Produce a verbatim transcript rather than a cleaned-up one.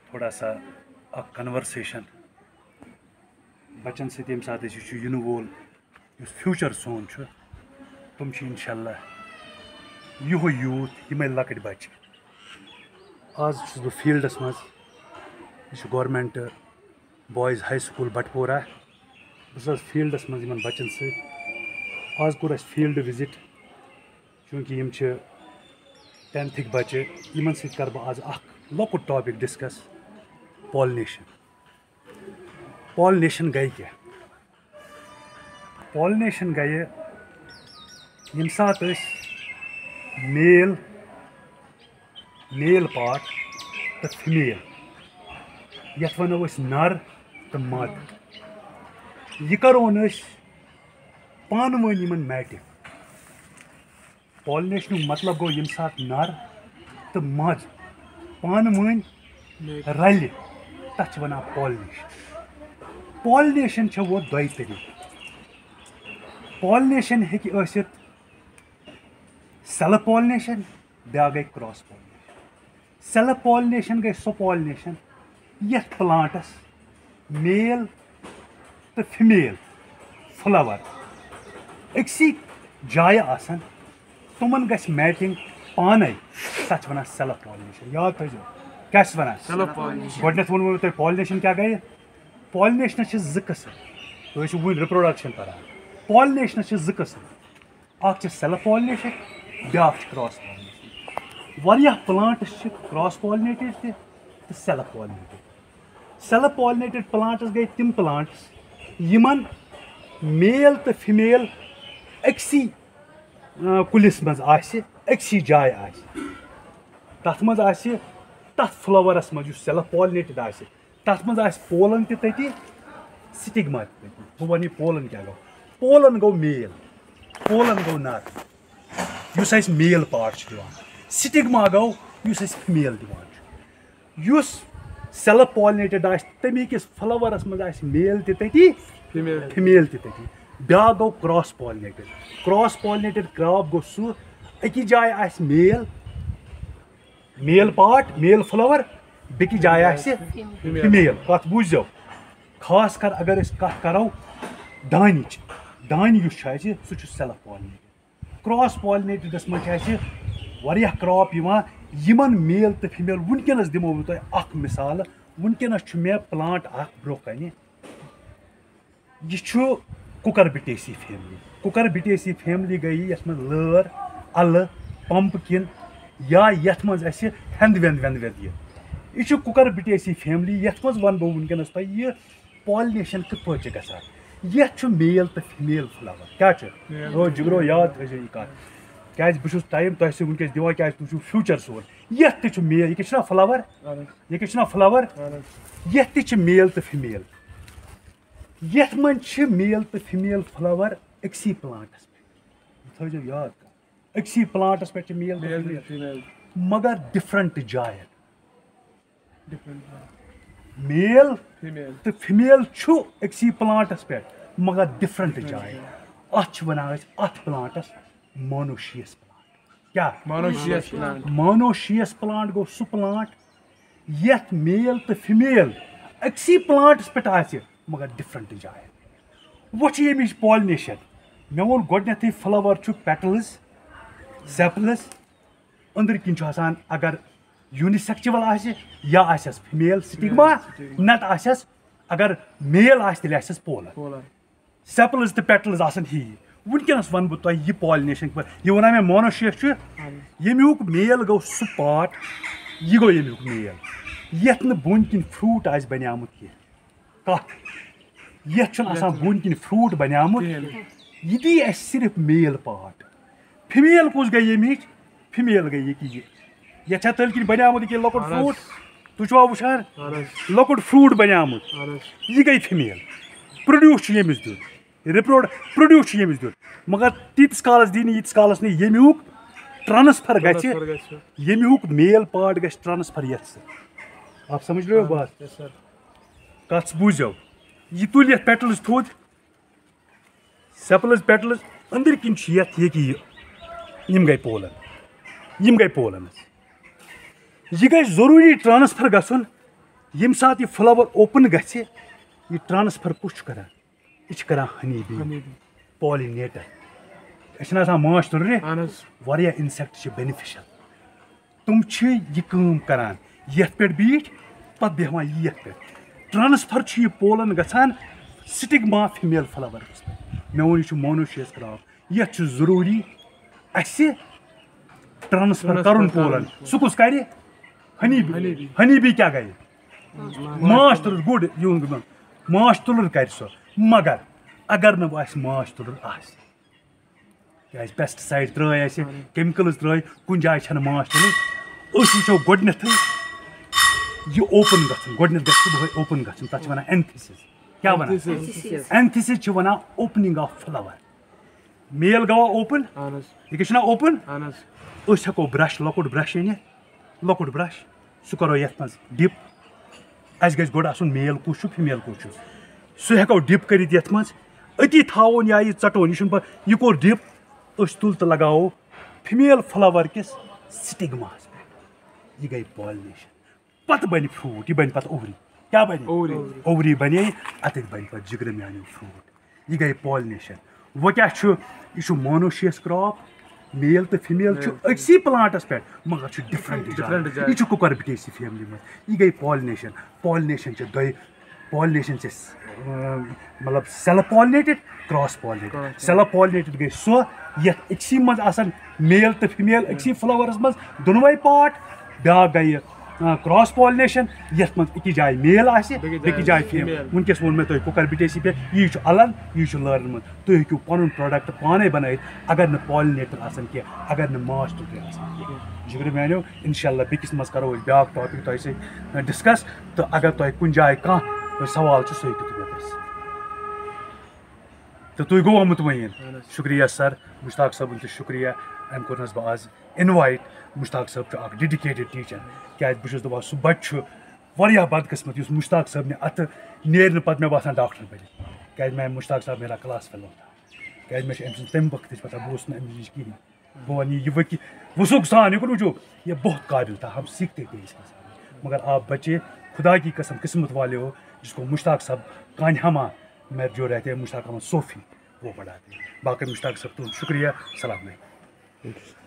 थोड़ा सा a conversation Bachchan सत सात इन वोल फ्यूचर सोन तुम इंशाल्लाह यो यूथ यमे लकट बच्चे आज बह फील्डस मज यह government boys high school Batpora बस फील्डस मज इन बच्चन सत आज कोर फील्ड विजिट चूँकि यम टेंथिक बच्चे इन सत कर बह आज लकुट टॉपिक डिस्कस पॉलिनेशन पॉलिनेशन गई क्या पॉलिनेशन गई यम सात मेल मेल पार्ट तो फीमेल यथ वनो नर तो मद यह करोन पान वन मैटिंग पॉलिनेशन मतलब गो यम सात नर तो मद पान वन रल तथ वन पॉलिनेशन पॉलिनेशन वो दो तरीके पॉलिनेशन हेकि सेल्फ पॉलिनेशन ब्या गई क्रॉस पॉलिनेशन सेल्फ पॉलिनेशन गई सो पॉलिनेशन यथ प्लांटस मेल तो फीमेल फ्लावर अक्सी जाय आसन तुमन गस मैटिंग पाने तथ वन सेल्फ पॉलिनेशन याद थो क्या वन गोडनेथ वो तुम पॉलिनेशन क्या गई पॉलिनेशन ज कस्म तुम वो रिप्रोडक्शन कर पॉलिनेशन ज कस्म अ सेल्फ पॉलिनेशन ब्या क्रॉस पॉलिनेशन वारिया प्लांट्स क्रॉस पॉलिनेटेड तो self pollinated self pollinated plants गई तिम प्लांट्स यमन मेल तो फीमेल अक्सी कुलिस मज अक्सी जाय तथ मज तथ फ्लावरस मज सेल्फ पॉलिनेटेड तथ मज पोलन ती स्टिग्मा बह वन पोलन क्या गो पोलन गो मेल पोलन गो नर युस मेल पार्ट दिवान स्टिग्मा गो युस फीमेल दिवान सेल्फ पॉलिनेटेड तमी किस फ्लावरस मज मेल ती फीमेल ती ब्या गो cross pollinated cross pollinated crop गो सह अकि जाय male male part male flower बेकि जाय फीमेल कत बूझो खास कर अगर कत करो दान दान सह सेल्फ पॉलिनेटेड क्रॉस पॉलिनेटेडस मज क्रॉप यमन मेल तो फीमेल वनकस दिमो बह मिसाल वनकस मे प्लांट ब्रो कन यह Cucurbitaceae family Cucurbitaceae family गई यस मज लर अल पंपकिन या यथ मज हेंद वेंद वेंद वेंद यह कुकर बिटेसी फैमिली यथ मज वन बह वनकस तुम यह पॉलिनेशन कित पे गसान यथ मेल तो फीमेल फ्लावर क्या रो जिगरो याद थो यह कत क्या बहुत टाइम तुम से वनकस दिवान क्या तुम फ्यूचर सोन यथ ति मेल यह फ्लावर यह फ्लावर यथ ति मेल तो फीमेल यथ मज मेल तो फीमेल फ्लावर अक्सी प्लांटस पे थो याद अक्सी प्लांटस पे मेल तो फीमेल मगर डिफरेंट जायन मेल तो फीमेल अक्सी प्लांटस पे मगर डिफरेंट जायन अत वनान अत प्लांटस मोनोशियस प्लांट क्या मोनोशियस प्लांट मोनोशियस प्लांट गो सह प्लांट यथ मेल तो फीमेल अक्सी प्लांटस पे आ मगर डिफरेंट जायन वो यम पॉलिनेशन मे वो गोडनेथ फ्लावर पेटल्स सेपल्स अंदर किन अगर यूनिसेक्चुअल आस या आसस फीमेल स्टिग्मा नत आसस अगर मेल आस तेल आसस पोलर सेपल्स तो पेटल्स आसन ही वनकस वन बह तुम यह पॉलिनेशन यह वन मे मोनोशियस यमुक मेल गो सह पार्ट यह गो यमुक मेल यथ न बोन किन फ्रूट आस बनियामुत कह कथ यथ बोन किन फ्रूट बनियामुत यह दी अस सिर्फ मेल पार्ट फीमेल कुछ गई यमिच फीमेल गई कि यह तल किन बनियामुत यह लकुट फ्रूट तुवा वुचान लकुट फ्रूट बनियामुत यह गई फीमेल प्रोड्यूस यमिस दुन रिप्रोड प्रोड्यूस यमिस दुन मगर तीस कालस दी यीस कालस नहीं यमुक ट्रांसफर गि यमुक मेल पार्ट गि ट्रांसफर यथ आप समझ रहे हो बात कत बूझो यह तुल ये पेटल्स थोद सेपल्स पेटल्स अंदर किन यथ ये कि यम गई पोलन यम गई पोलन यह गई जरूरी ट्रांसफर गसन यम साथ ये फ्लावर ओपन गए ये ट्रांसफर कुछ कर हनी बी पॉलिनेटर असा माश तुरे वारिया इंसेक्ट बेनिफिशियल तुम यह काम करान ये पे बीठ पत बेहवान ये पे ट्रांसफर यह पोलन गसान स्टिग्मा फीमेल फ्लावर्स मे वो यह मोनोशियस क्रॉप ये जरूरी अस ट्रांसफर कर पोलन सह कुस कर हनी बी हनी बी क्या गई माश तुल गुड यून माश तुल कर सो मगर अगर न माश तुल क्या पेस्टिसाइड त्र केमिकल्स त्र कुछ जाए माश तुल वो गोडनेथ यह ओपन गोडनेथ ग सुबह ओपन गत वन एंथिसिस क्या वन एंथिसिस वन ओपनिंग ऑफ फ्लावर मेल गवा ओपन यह क्या ओपन हेको ब्रश लकुट ब्रश अन लकुट ब्रश सह करो ये मज डिप अस गो गोड आसन मेल कुछ फीमेल कुछ सह हेको डिप कर अति थावन या यह चटोन यह यह कोर डिप तुल तो लगाओ फीमेल फ्लावर किस स्टिग्मास पे यह गई पॉलिनेशन पत बन फ्रूट यह बन पत ओवरी क्या बन ओवरी बने अत बन पे जिगर म्यान फ्रूट यह गई पॉलिनेशन वो क्या यह मोनोशियस क्रॉप मेल तो फीमेल अक्सी प्लांटस पे मगर डिफरेंट यह कुकरबिटेसी फैमिली में यह गई पॉलिनेशन पॉलिनेशन दो पॉलिनेशन मतलब self pollinated cross pollinated self pollinated गई सो ये अक्सी मज आसन मेल तो फीमेल अक्सी फ्लावर्स मज दोनों पार्ट ब्या गई क्रॉस पॉलिनेशन ये मज जाए मेल आकि जाए फीमेल वनकस वो मे तुम कुकरबिटेसी पे यह अलग यह लर्न तुम हेकू पन प्रोडक्ट पाने बन अगर न पॉलिनेटर आसन कह अगर न माश तुल जिगर मानो इंशाल्लाह बेकिस मज करो ब्या टॉपिक तुम सह डिस्कस तो अगर तुम कुछ जाए कह सवाल सह हेकू तो तुम गो मुतमईन शुक्रिया सर मुश्ताक साहब तो शुक्रिया अम कोरनस बह आज इनवाइट मुश्ताक साहब डेडिकेटेड टीचर क्या बहुत दपान सह बच्चे बदकिस्मत उस मुश्ताक साहब ने अत नेर पे मे बासान डॉक्टर बन क्या मैं मुश्ताक साहब मेरा क्लास फेलो था क्या मे तम वक्त पता बह नश कहें बह वन यह वकी वसूख सान यह वजू यह बहुत काबिल था हम सीखते थे इसके मगर आप बच्चे खुदा की कसम किस्मत वाले हो जिसको मुश्ताक साहब कानिहामा में जो रहते हैं मुश्ताक अहमद सोफ़ी वो पढ़ाते हैं बाकी मुश्ताक साहब तो शुक्रिया सलाम।